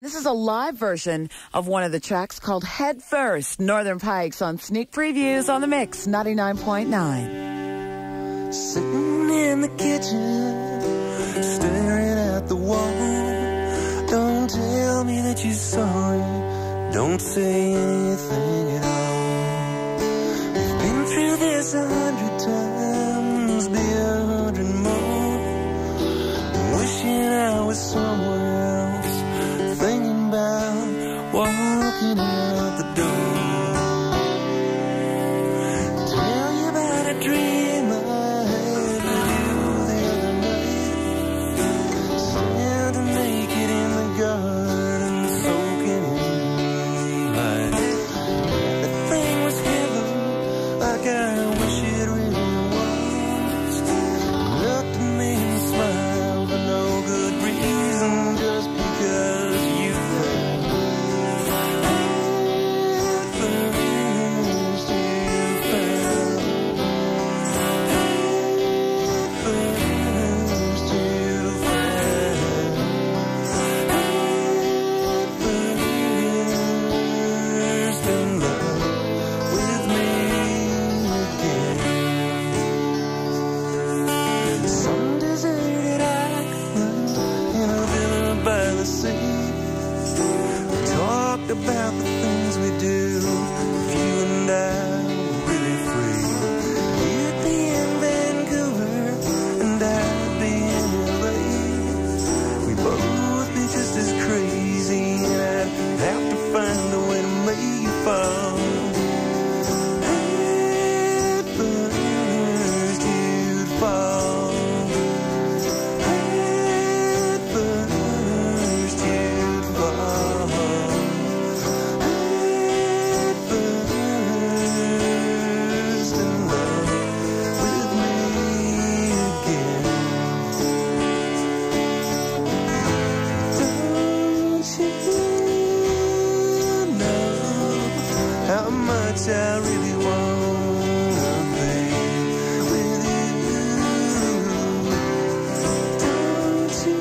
This is a live version of one of the tracks called Head First, Northern Pikes on Sneak Previews on the Mix 99.9. Sitting in the kitchen, staring at the wall. Don't tell me that you're sorry, don't say anything at all. We've been through this 100 times, be 100 more. Wishing I was somewhere else, thinking about walking out the door. Tell you about a dream I had with you the other night. Standing naked in the garden, soaking in light. Everything was heaven, like I wish it really was. Looked at me and smiled for no good reason, just because you fell. First you fell. First you fell. First in love with me again. Some deserted island in a villa by the sea. We talked about the things we do. If you and I were really free, you'd be in Vancouver and I'd be in LA. We'd both be just as crazy, and I'd have to find a way to make you fall. Head first you'd fall. Head first you'd fall. Head first in love with me again. Don't you know how much I really wanna be with you? Don't you?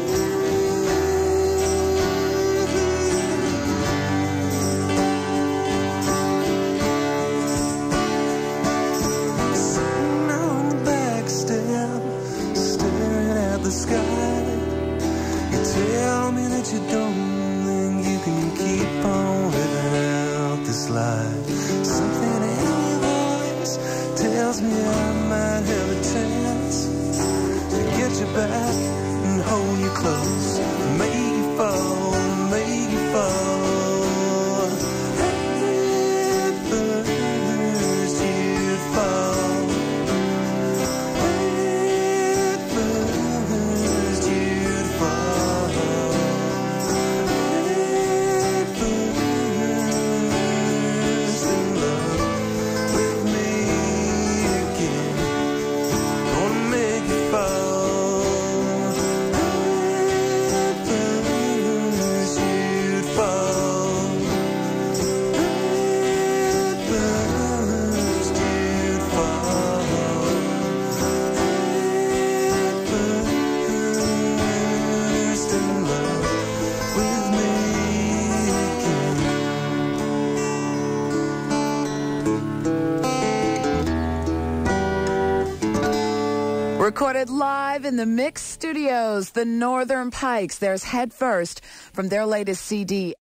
Sitting on the back step, staring at the sky. You tell me that you don't think you can keep on living out this life. Something in your voice tells me I might have a chance to get you back and hold you close, make you fall, make you fall. Head first you'd fall. Head first you'd fall. Head first in love with me again. Gonna make you fall. Head first you'd fall. Head first you'd fall. Head first in love with me again. Recorded live in the Mix Studios, the Northern Pikes. There's Head First from their latest CD.